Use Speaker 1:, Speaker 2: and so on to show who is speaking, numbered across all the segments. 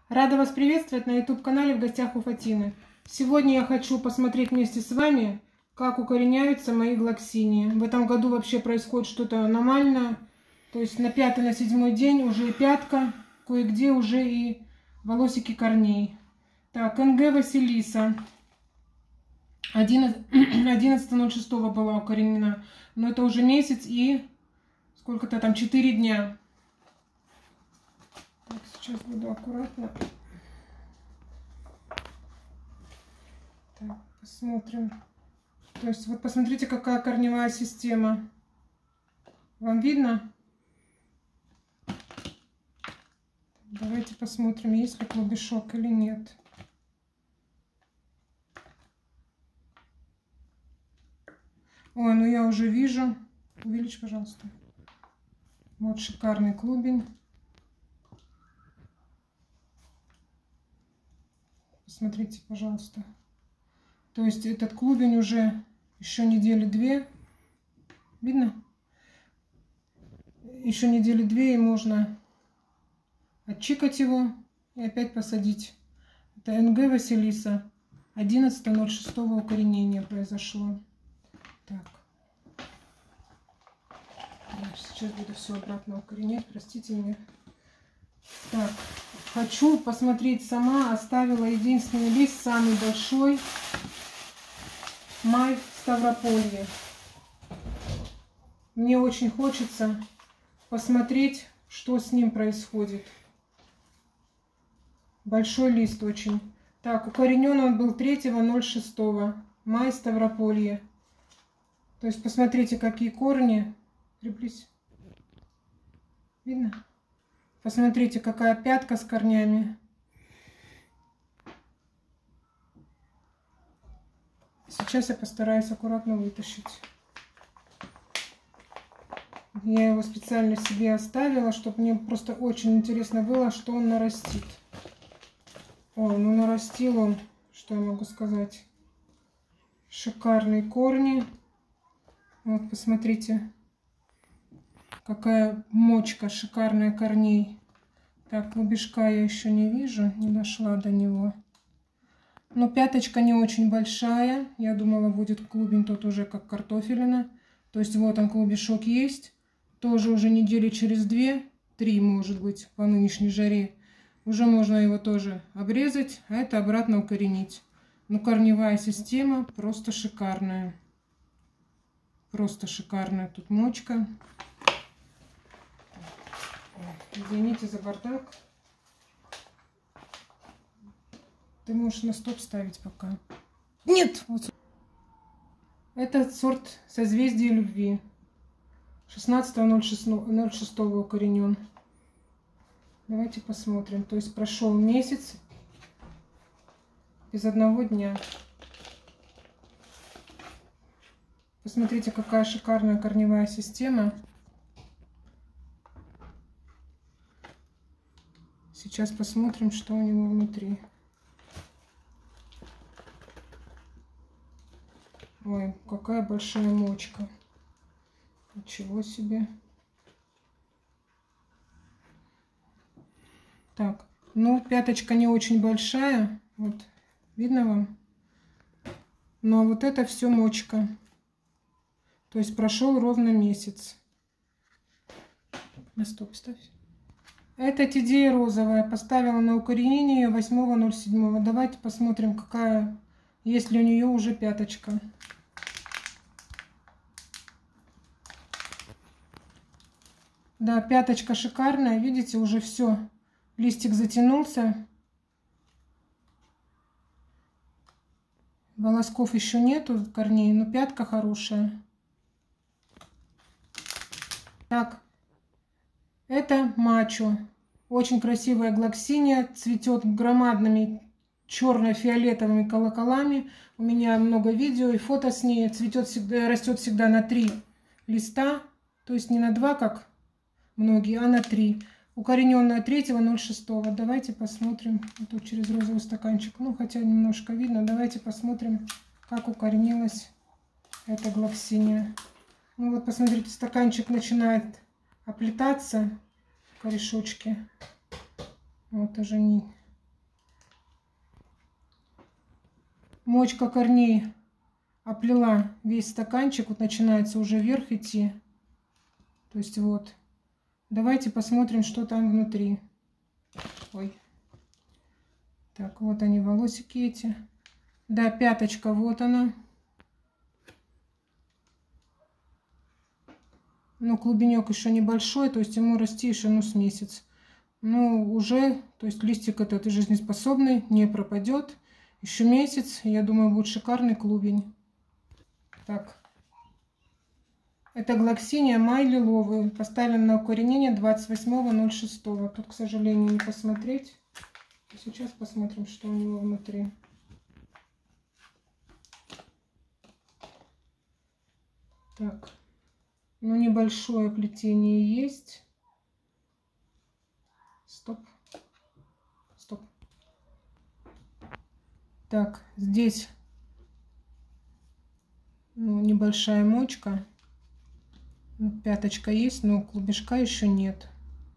Speaker 1: Рада вас приветствовать на YouTube-канале «В гостях у Фатины». Сегодня я хочу посмотреть вместе с вами, как укореняются мои глоксинии. В этом году вообще происходит что-то аномальное. То есть на 5-й, на 7-й день уже и пятка, кое-где уже и волосики корней. Так, НГ Василиса. 11.06 была укоренена. Но это уже месяц и сколько-то там, 4 дня. Так, сейчас буду аккуратно. Так, посмотрим. То есть вот посмотрите, какая корневая система. Вам видно? Давайте посмотрим, есть ли клубешок или нет. Ой, ну я уже вижу. Увеличь, пожалуйста. Вот шикарный клубень. Посмотрите, пожалуйста. То есть этот клубень уже еще недели 2. Видно? Еще недели 2 и можно отчикать его и опять посадить. Это НГ Василиса. 11.06 укоренение произошло. Так. Я сейчас буду все обратно укоренять. Простите меня. Так. Хочу посмотреть сама. Оставила единственный лист, самый большой. Май Ставрополье. Мне очень хочется посмотреть, что с ним происходит. Большой лист очень. Так, укоренен он был 3.06. Май Ставрополье. То есть посмотрите, какие корни. Приблизь. Видно? Посмотрите, какая пятка с корнями. Сейчас я постараюсь аккуратно вытащить. Я его специально себе оставила, чтобы мне просто очень интересно было, что он нарастит. Ой, ну нарастил он, что я могу сказать. Шикарные корни. Вот, посмотрите, какая мочка шикарная корней. Так, клубешка я еще не вижу, не дошла до него. Но пяточка не очень большая. Я думала, будет клубень тот уже как картофелина. То есть вот он, клубешок есть. Тоже уже недели через 2-3, может быть, по нынешней жаре. Уже можно его тоже обрезать, а это обратно укоренить. Ну, корневая система просто шикарная. Просто шикарная тут мочка. Извините за бардак. Ты можешь на стоп ставить пока. Нет! Вот. Это сорт созвездия любви. 16.06 укоренен. Давайте посмотрим. То есть прошел месяц без одного дня. Посмотрите, какая шикарная корневая система. Сейчас посмотрим, что у него внутри. Ой, какая большая мочка. Ничего себе. Так, ну пяточка не очень большая. Вот, видно вам? Но вот это все мочка. То есть прошел ровно месяц. На стоп ставь. Это тидея розовая. Поставила на укоренение 8.07. Давайте посмотрим, какая, есть ли у нее уже пяточка. Да, пяточка шикарная. Видите, уже все. Листик затянулся. Волосков еще нету, корней, но пятка хорошая. Так, это мачо. Очень красивая глоксиния. Цветет громадными черно-фиолетовыми колоколами. У меня много видео и фото с ней. Цветет всегда, растет всегда на 3 листа. То есть не на 2, как многие, а на 3. Укорененная 3.06. Давайте посмотрим. Тут через розовый стаканчик. Ну, хотя немножко видно. Давайте посмотрим, как укоренилась эта глоксиния. Ну вот, посмотрите, стаканчик начинает оплетаться, корешочки. Вот уже не Мочка корней оплела весь стаканчик. Вот начинается уже вверх идти. То есть вот. Давайте посмотрим, что там внутри. Ой. Так, вот они, волосики эти. Да, пяточка, вот она. Но клубенек еще небольшой, то есть ему расти еще с месяц. Ну, уже, то есть листик этот жизнеспособный, не пропадет. Еще месяц, я думаю, будет шикарный клубень. Так. Это глоксиния май лиловый. Поставлен на укоренение 28.06. Тут, к сожалению, не посмотреть. Сейчас посмотрим, что у него внутри. Так. Ну, небольшое плетение есть. Стоп. Стоп. Так, здесь небольшая мочка. Пяточка есть, но клубешка еще нет.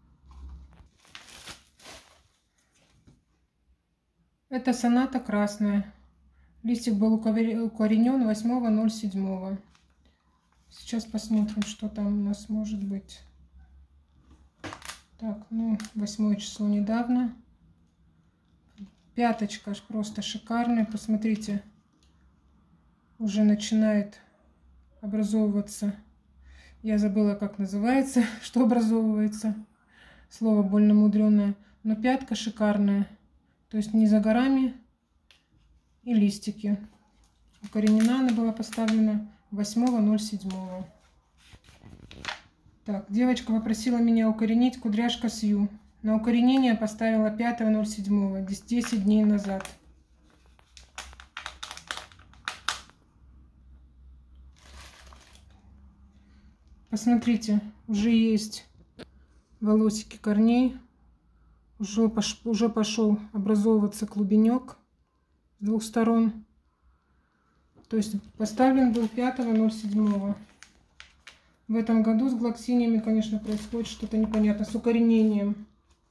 Speaker 1: Это соната красная. Листик был укоренен 8.07. Сейчас посмотрим, что там у нас может быть. Так, ну, 8 число недавно. Пяточка просто шикарная. Посмотрите, уже начинает образовываться. Я забыла, как называется, что образовывается. Слово больно мудреное. Но пятка шикарная. То есть не за горами. И листики. Укоренена она была поставлена 8.07. Так, девочка попросила меня укоренить кудряшка Сью. На укоренение поставила 5.07, 10 дней назад. Посмотрите, уже есть волосики корней. Уже пошел образовываться клубенек с двух сторон. То есть поставлен был 5.07. В этом году с глоксиниями, конечно, происходит что-то непонятное с укоренением.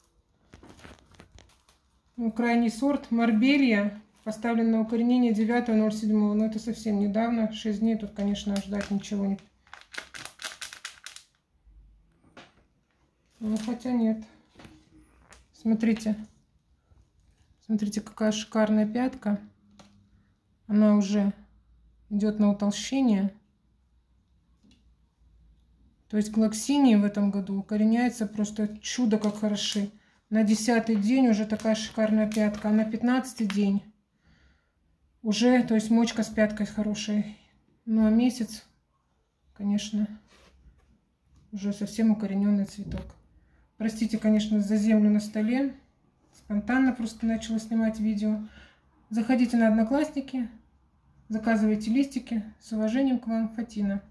Speaker 1: Ну, крайний сорт Марбелья поставлен на укоренение 9.07. Но это совсем недавно. 6 дней тут, конечно, ждать ничего не... Ну, хотя нет. Смотрите. Смотрите, какая шикарная пятка. Она уже идет на утолщение. То есть глоксинии в этом году укореняется просто чудо как хороши. На 10-й день уже такая шикарная пятка. А на 15-й день уже, то есть мочка с пяткой хорошей. Ну а месяц, конечно, уже совсем укорененный цветок. Простите, конечно, за землю на столе. Спонтанно просто начала снимать видео. Заходите на Одноклассники, заказывайте листики. С уважением к вам, Фатина.